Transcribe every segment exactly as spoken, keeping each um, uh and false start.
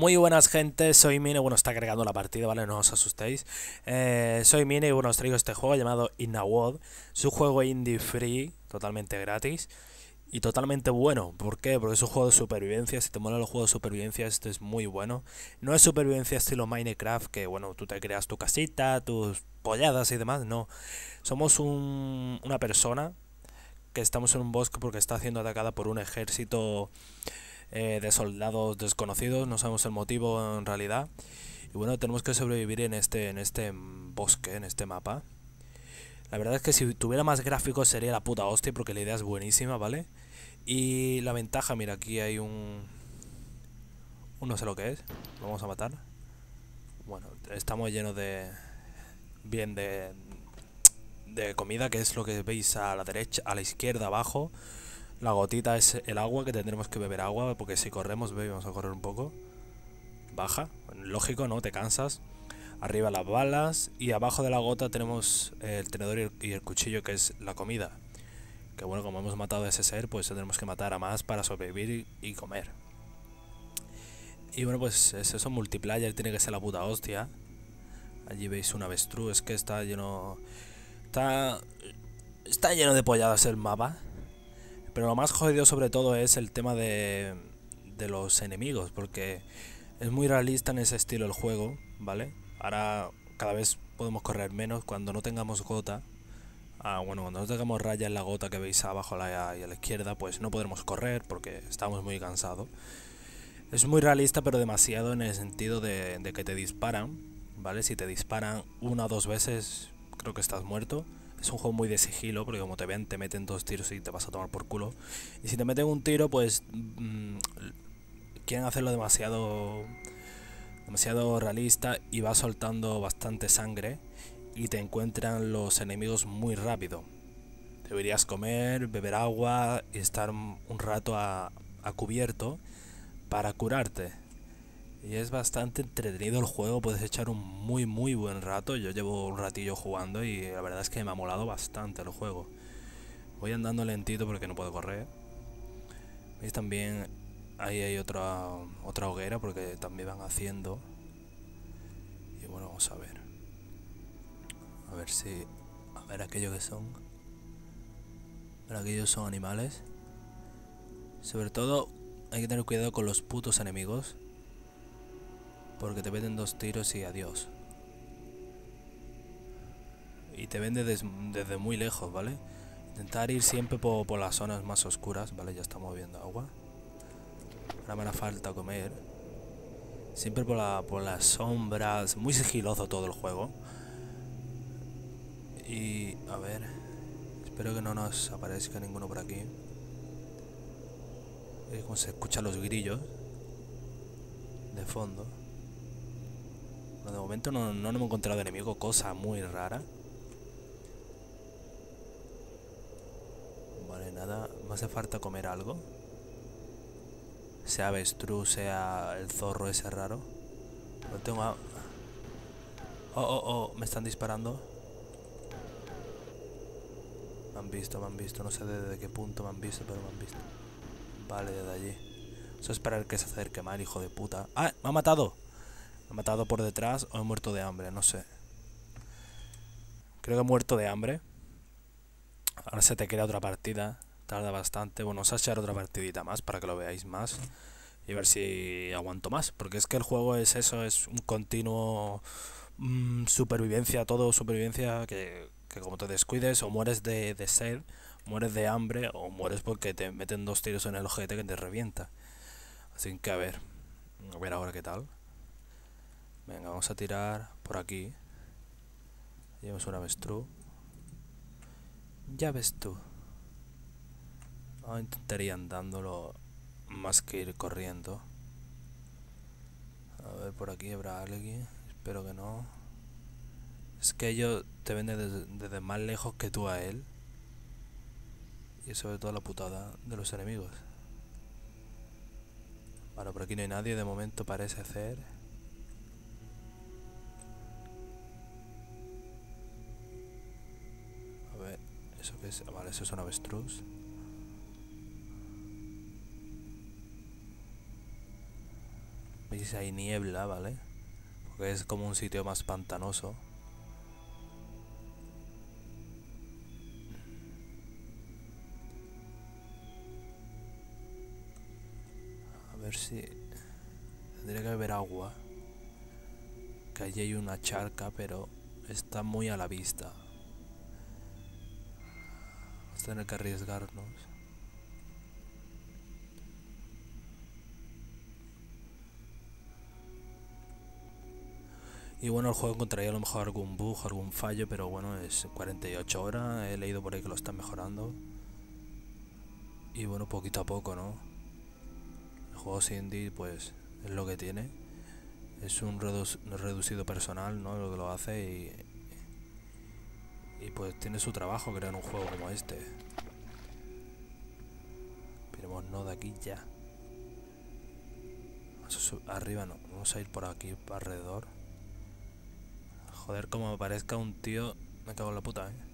Muy buenas gente, soy Mine, bueno está cargando la partida, vale, no os asustéis. Eh, soy Mine y bueno os traigo este juego llamado In a World. Es un juego indie free, totalmente gratis y totalmente bueno. ¿Por qué? Porque es un juego de supervivencia, si te mola los juegos de supervivencia este es muy bueno. No es supervivencia estilo Minecraft, que bueno, tú te creas tu casita, tus polladas y demás, no. Somos un, una persona que estamos en un bosque porque está siendo atacada por un ejército eh, de soldados desconocidos, no sabemos el motivo en realidad. Y bueno, tenemos que sobrevivir en este, en este bosque, en este mapa. La verdad es que si tuviera más gráficos sería la puta hostia porque la idea es buenísima, ¿vale? Y la ventaja, mira, aquí hay un... un no sé lo que es. Lo vamos a matar. Bueno, estamos llenos de... bien de... de comida, que es lo que veis a la derecha, a la izquierda, abajo. La gotita es el agua, que tendremos que beber agua, porque si corremos, vamos a correr un poco. Baja, lógico, ¿no? Te cansas. Arriba las balas y abajo de la gota tenemos el tenedor y el, y el cuchillo, que es la comida. Que bueno, como hemos matado a ese ser, pues tendremos que matar a más para sobrevivir y, y comer. Y bueno, pues es eso, multiplayer tiene que ser la puta hostia. Allí veis un avestruz, es que está lleno... Está... Está lleno de polladas el mapa. Pero lo más jodido sobre todo es el tema de... de los enemigos, porque es muy realista en ese estilo el juego, ¿vale? Ahora cada vez podemos correr menos cuando no tengamos gota. Ah, bueno, cuando no tengamos raya en la gota que veis abajo y a la izquierda, pues no podremos correr porque estamos muy cansados. Es muy realista, pero demasiado en el sentido de, de que te disparan, ¿vale? Si te disparan una o dos veces, creo que estás muerto. Es un juego muy de sigilo, porque como te ven, te meten dos tiros y te vas a tomar por culo. Y si te meten un tiro, pues mmm, quieren hacerlo demasiado demasiado realista y va soltando bastante sangre y te encuentran los enemigos muy rápido. Deberías comer, beber agua y estar un rato a, a cubierto para curarte. Y es bastante entretenido el juego, puedes echar un muy muy buen rato. Yo llevo un ratillo jugando y la verdad es que me ha molado bastante el juego. Voy andando lentito porque no puedo correr. ¿Veis? También ahí hay otra, otra hoguera porque también van haciendo. Y bueno, vamos a ver. A ver si... A ver aquello que son. A ver, aquellos son animales. Sobre todo hay que tener cuidado con los putos enemigos. Porque te meten dos tiros y adiós. Y te ven desde, desde muy lejos, ¿vale? Intentar ir siempre por, por las zonas más oscuras, ¿vale? Ya estamos viendo agua. Ahora me hará falta comer. Siempre por, la, por las sombras. Muy sigiloso todo el juego. Y a ver, espero que no nos aparezca ninguno por aquí. Es como se escuchan los grillos de fondo. Bueno, de momento no, no hemos encontrado enemigo, cosa muy rara. Vale, nada, me hace falta comer algo. Sea avestruz, sea el zorro ese raro. No tengo a... Oh, oh, oh, me están disparando. Me han visto, me han visto, no sé desde qué punto me han visto, pero me han visto. Vale, desde allí. Eso es esperar que se acerque mal, hijo de puta. ¡Ah! ¡Me ha matado! ¿Me ha matado por detrás o he muerto de hambre? No sé. Creo que he muerto de hambre. Ahora se te crea otra partida. Tarda bastante. Bueno, os a echar otra partidita más para que lo veáis más. Y ver si aguanto más. Porque es que el juego es eso, es un continuo mmm, supervivencia, todo supervivencia que, que como te descuides o mueres de, de sed, mueres de hambre o mueres porque te meten dos tiros en el ojete que te revienta. Así que a ver, a ver ahora qué tal. Venga, vamos a tirar por aquí. Llevamos un avestruz. Ya ves tú. Vamos a intentar ir andándolo más que ir corriendo. A ver, por aquí habrá alguien. Espero que no. Es que ellos te ven desde, desde más lejos que tú a él. Y sobre todo la putada de los enemigos. Vale, por aquí no hay nadie de momento, parece ser. A ver, ¿eso qué es? Vale, eso es un avestruz. veis hay niebla, ¿vale? Porque es como un sitio más pantanoso. A ver si... Tendría que beber agua. Que allí hay una charca, pero está muy a la vista. Vamos a tener que arriesgarnos. Y bueno, el juego encontraría a lo mejor algún bug, algún fallo, pero bueno, es cuarenta y ocho horas, he leído por ahí que lo están mejorando. Y bueno, poquito a poco, ¿no? El juego indie, pues, es lo que tiene. Es un redu reducido personal, ¿no? Lo que lo hace y... Y pues tiene su trabajo crear un juego como este. Piremos no de aquí ya. Vamos a arriba no, vamos a ir por aquí, por alrededor. Joder, como me parezca un tío, me cago en la puta, eh.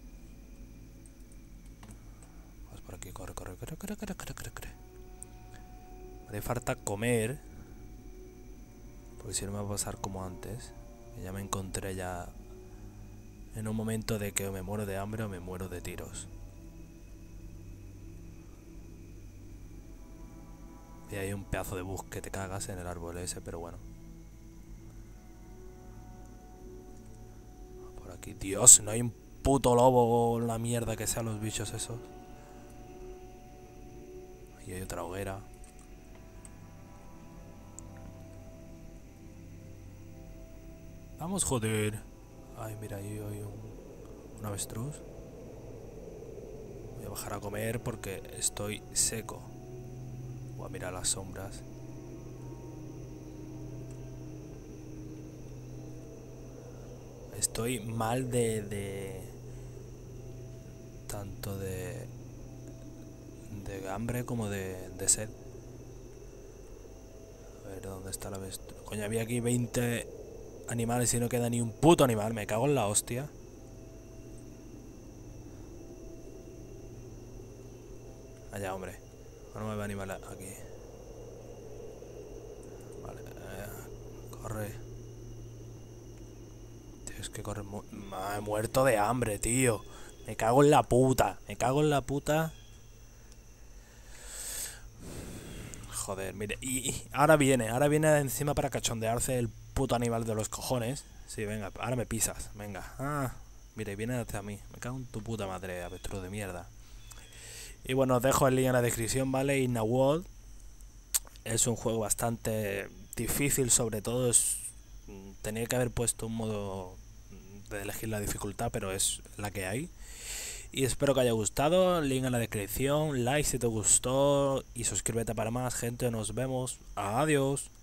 Vamos por aquí, corre, corre, corre, corre, corre, corre, corre, corre. Me hace falta comer, porque si no me va a pasar como antes. Que ya me encontré ya en un momento de que o me muero de hambre o me muero de tiros. Y hay un pedazo de bus que te cagas en el árbol ese, pero bueno. Por aquí, Dios, no hay un puto lobo o la mierda que sean los bichos esos. Ahí hay otra hoguera. Vamos, joder. Ay, mira, ahí hay un, un avestruz. Voy a bajar a comer porque estoy seco. Voy a mirar las sombras. Estoy mal de... de tanto de... de hambre como de, de sed. A ver, ¿dónde está la avestruz? Coño, había aquí veinte animales y no queda ni un puto animal. Me cago en la hostia. Allá, hombre. No me va a animar aquí. Vale, eh, corre. Tío, es que corre... Mu me he muerto de hambre, tío. Me cago en la puta. Me cago en la puta. Joder, mire. Y, y ahora viene. Ahora viene encima para cachondearse el puto animal de los cojones. Sí, venga. Ahora me pisas. Venga. Ah, mire, viene hacia mí. Me cago en tu puta madre, avestruz de mierda. Y bueno, os dejo el link en la descripción, ¿vale? Innawod es un juego bastante difícil, sobre todo es... Tenía que haber puesto un modo de elegir la dificultad, pero es la que hay. Y espero que haya gustado, link en la descripción, like si te gustó y suscríbete para más, gente, nos vemos, adiós.